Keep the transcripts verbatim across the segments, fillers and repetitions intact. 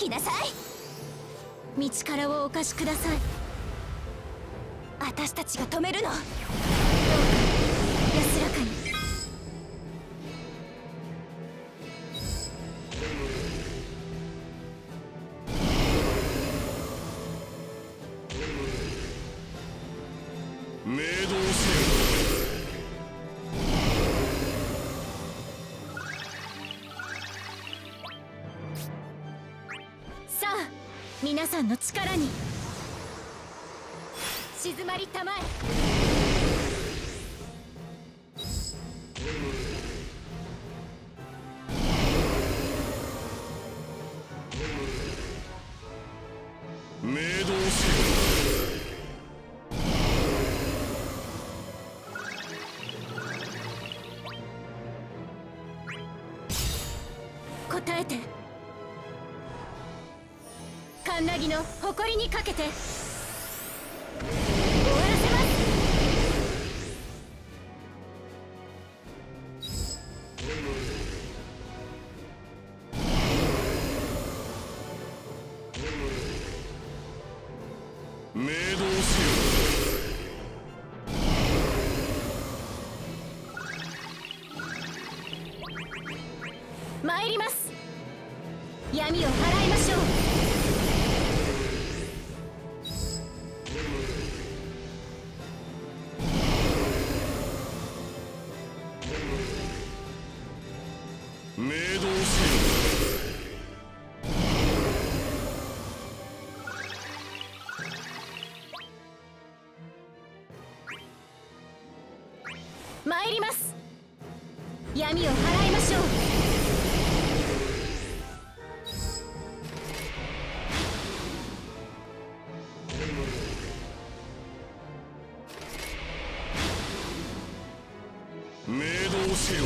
来なさい。道からをお貸しください。私たちが止めるの。どうか安らかに。 明動せよ。 さあ皆さんの力に静まりたまえ。 明動せよ。 答えて。カンナギの誇りにかけて終わらせます。 明動せよ。 参ります。闇を払いましょう。 明動せよ。 参ります。闇を払いましょう。 明動せよ。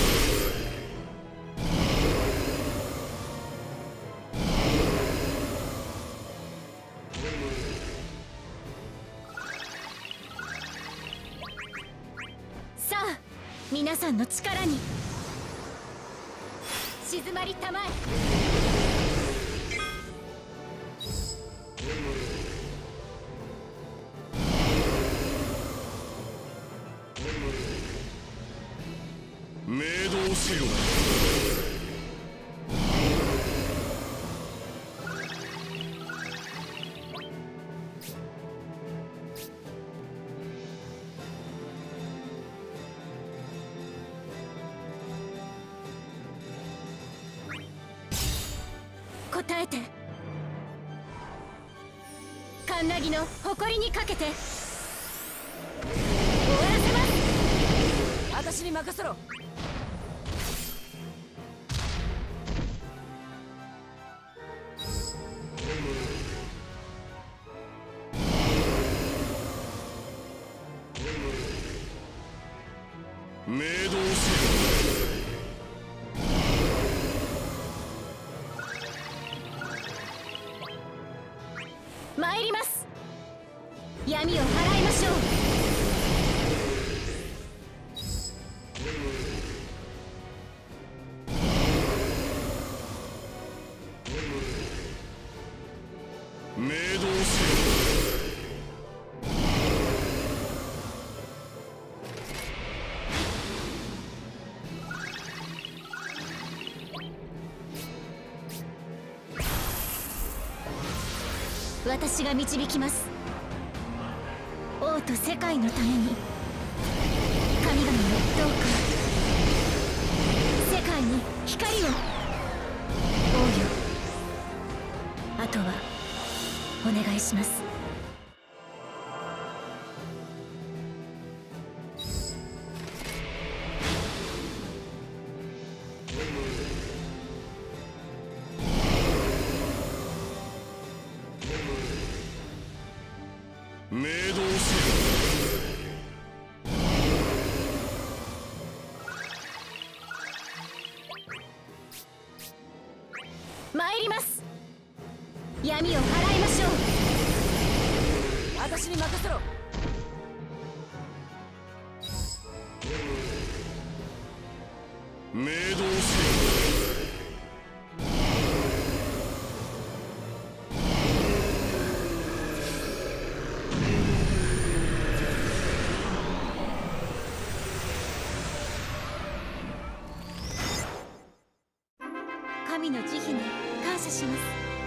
さあ皆さんの力に静まりたまえ。 明動せよ。 答えて。カンナギの誇りにかけて終わらせます。私に任せろ。 明動せよ。 参ります。闇を払いましょう。 明動せよ。 私が導きます。王と世界のために。神々よ、どうか世界に光を。王よ、あとはお願いします。 明動せよ。 参ります。闇を払いましょう。私に任せろ。 明動せよ。 神の慈悲に感謝します。